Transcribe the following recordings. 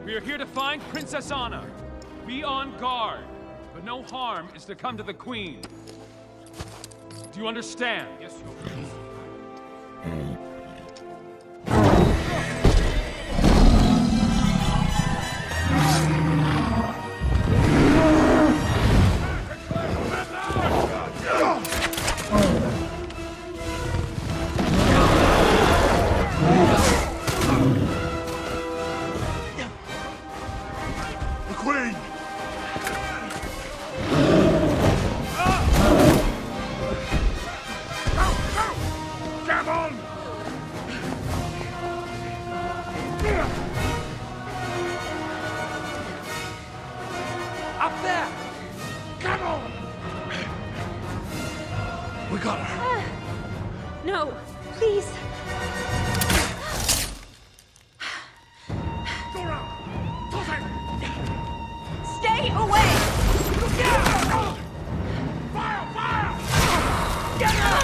We are here to find Princess Anna. Be on guard, but no harm is to come to the Queen. Do you understand? Yes, Your Grace. Up there! Come on! We got her. No, please. Go around! Toss it! Stay away! Fire! Fire! Get her!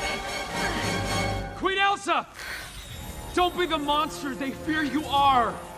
Queen Elsa! Don't be the monster they fear you are!